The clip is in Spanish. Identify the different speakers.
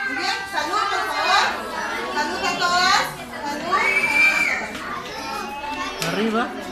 Speaker 1: Muy bien, salud, por favor. Salud a todas. Salud.
Speaker 2: Arriba.